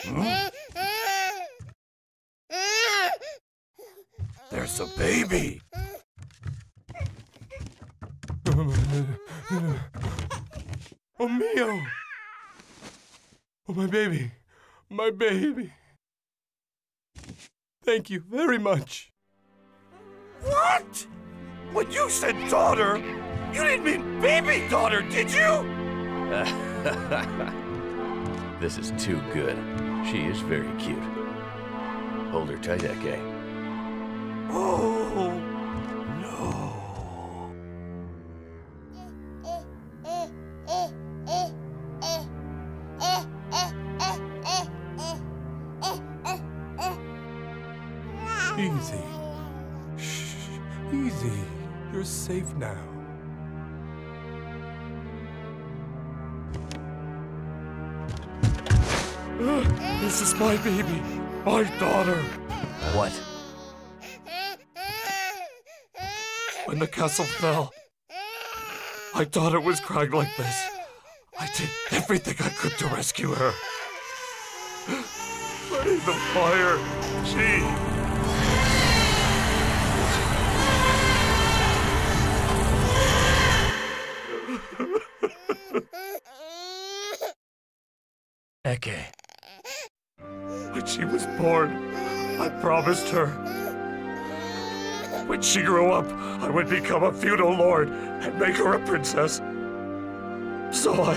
Hmm? There's a baby! Oh, mio! Oh, my baby! My baby! Thank you very much. What? When you said daughter, you didn't mean baby daughter, did you? This is too good. She is very cute. Hold her tight, Eke. Oh, no. Easy. Shh. Easy. You're safe now. This is my baby. My daughter. What? When the castle fell, my daughter was crying like this. I did everything I could to rescue her. But in the fire, she... Eke. When she was born, I promised her. When she grew up, I would become a feudal lord and make her a princess. So I...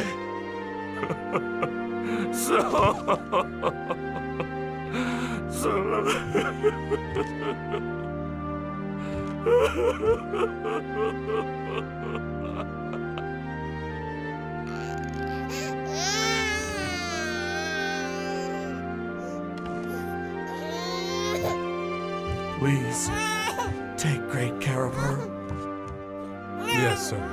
Please, take great care of her. Yes, sir.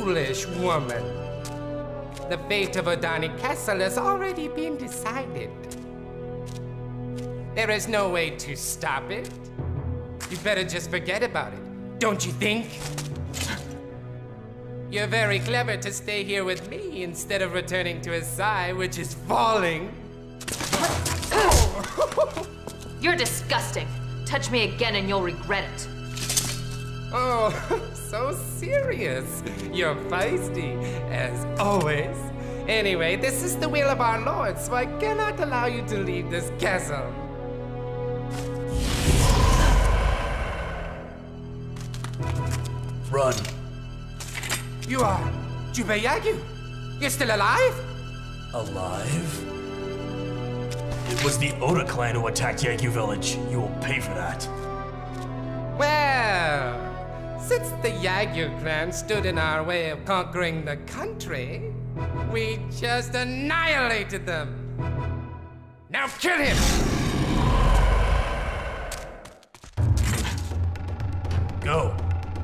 foolish woman. The fate of Odani Castle has already been decided. There is no way to stop it. You better just forget about it, don't you think? You're very clever to stay here with me instead of returning to his side, which is falling. You're disgusting. Touch me again and you'll regret it. Oh, so serious. You're feisty, as always. Anyway, this is the will of our Lord, so I cannot allow you to leave this castle. Run. You are Jūbei Yagyū. You're still alive? Alive? It was the Oda clan who attacked Yagyū village. You will pay for that. Well, since the Yagyū clan stood in our way of conquering the country, we just annihilated them. Now kill him! Go.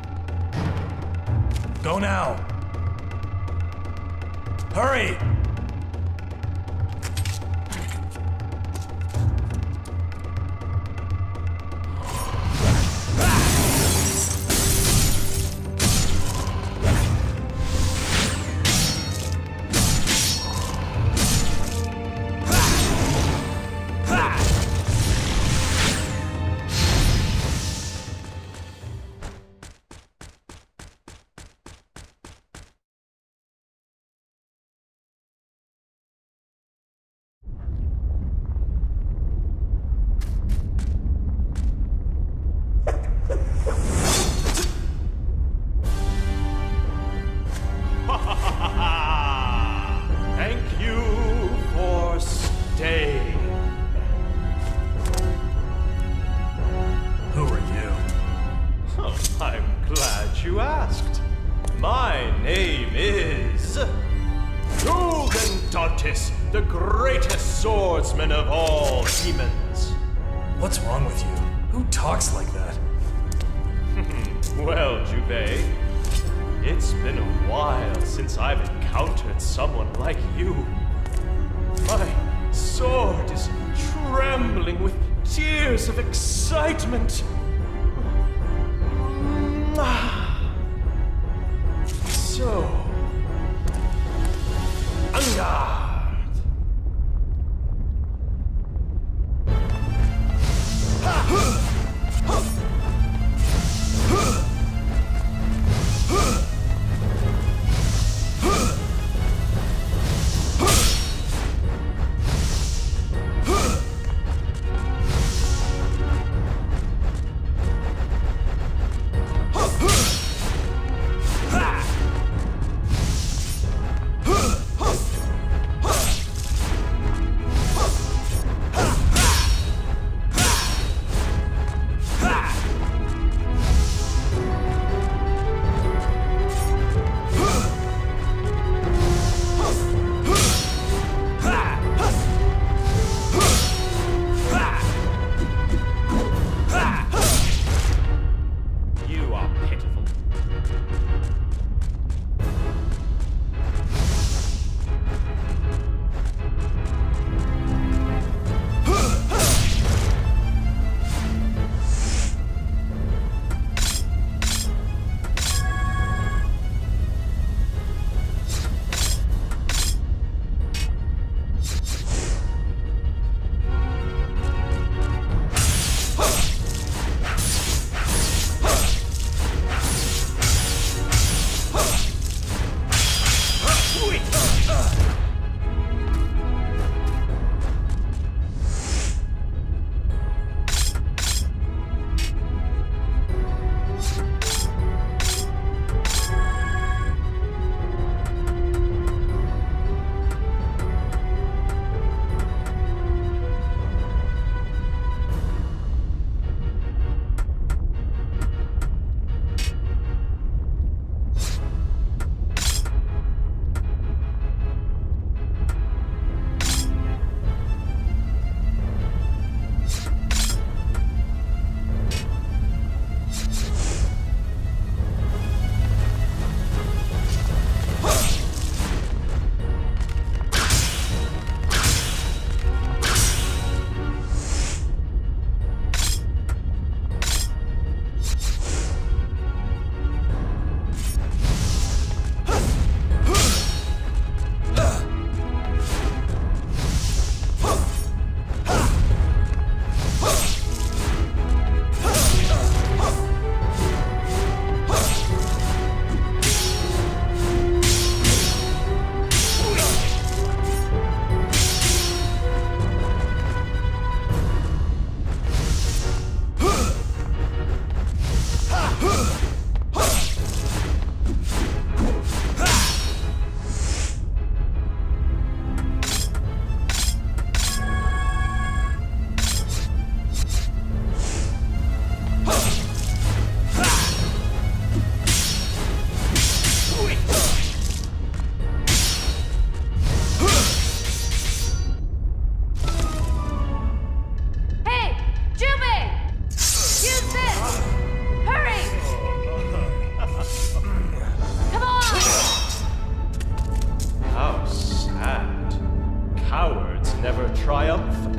Go now. Hurry! Thank you for staying. Who are you? Oh, I'm glad you asked. My name is Dantis, the greatest swordsman of all demons. What's wrong with you? Who talks like that? Well, Jūbei, it's been a while since I've encountered someone like you. My sword is trembling with tears of excitement. So, en garde.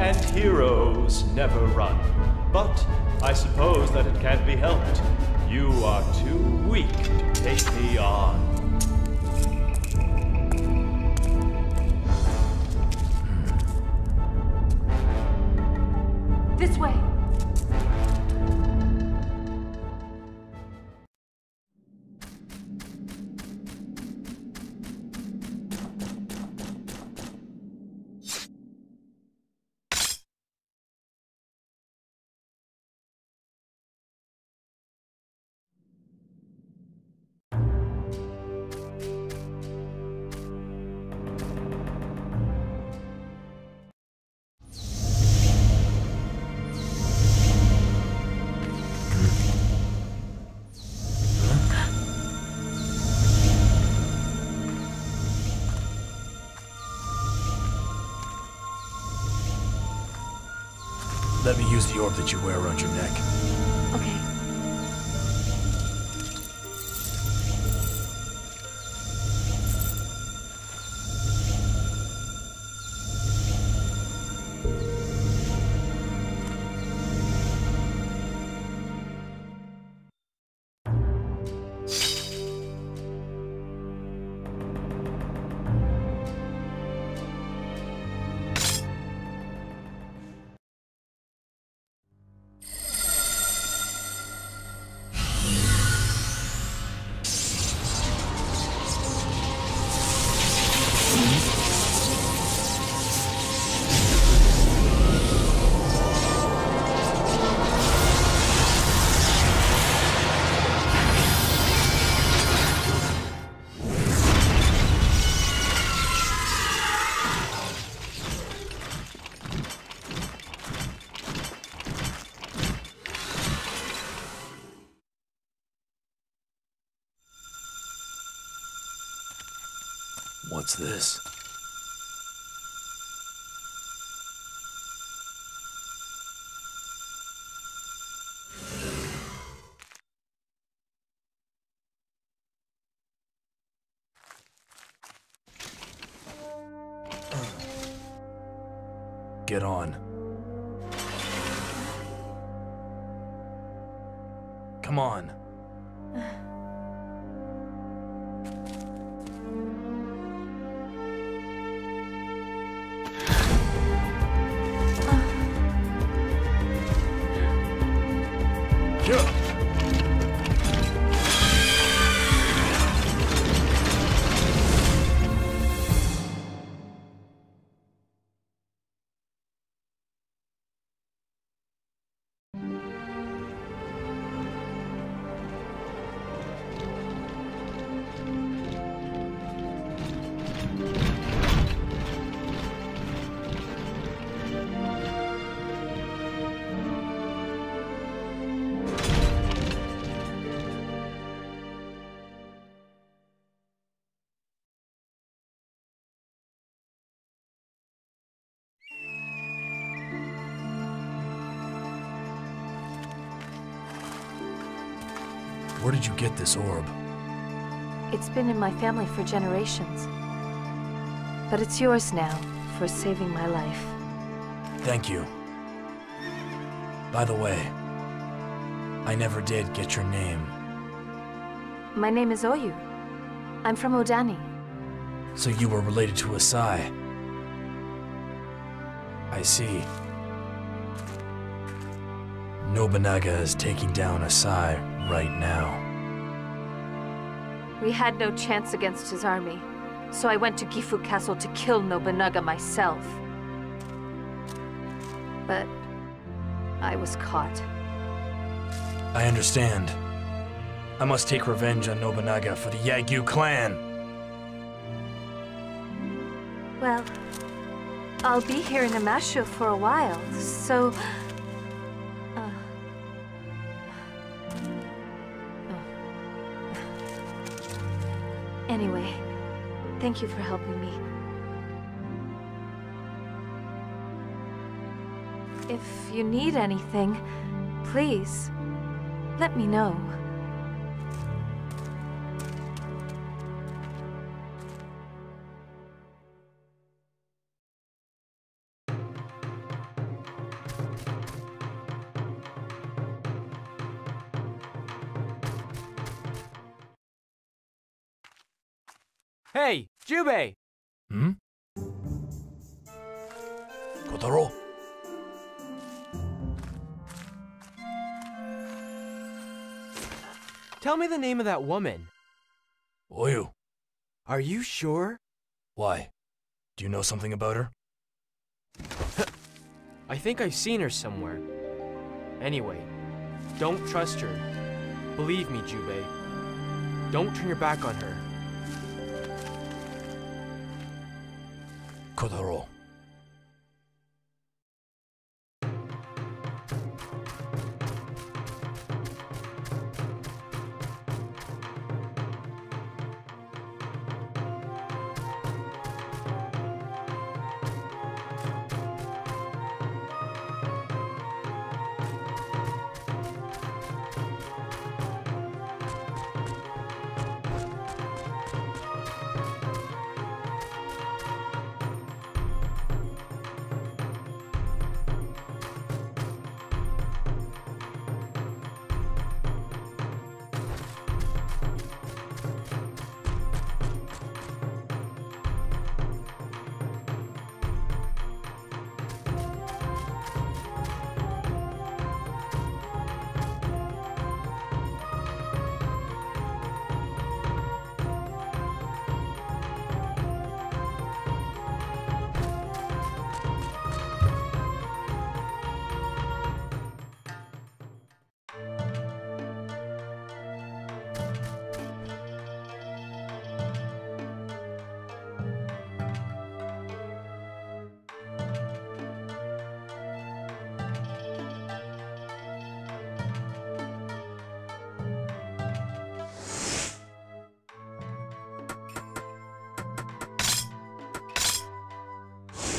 and heroes never run. But I suppose that it can't be helped. You are too weak to take me on. This way. Let me use the orb that you wear around your neck. Okay. What's this? Get on. Come on. Where did you get this orb? It's been in my family for generations. But it's yours now, for saving my life. Thank you. By the way, I never did get your name. My name is Oyu. I'm from Odani. So you were related to Asai. I see. Nobunaga is taking down Asai right now. We had no chance against his army, so I went to Gifu Castle to kill Nobunaga myself. But I was caught. I understand. I must take revenge on Nobunaga for the Yagyū clan. Well, I'll be here in Onimusha for a while, so... Anyway, thank you for helping me. If you need anything, please, let me know. Hey, Jūbei! Hmm? Kotaro? Tell me the name of that woman. Oyu. Are you sure? Why? Do you know something about her? I think I've seen her somewhere. Anyway, don't trust her. Believe me, Jūbei. Don't turn your back on her. Kotaro.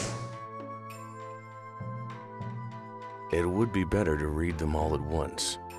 It would be better to read them all at once.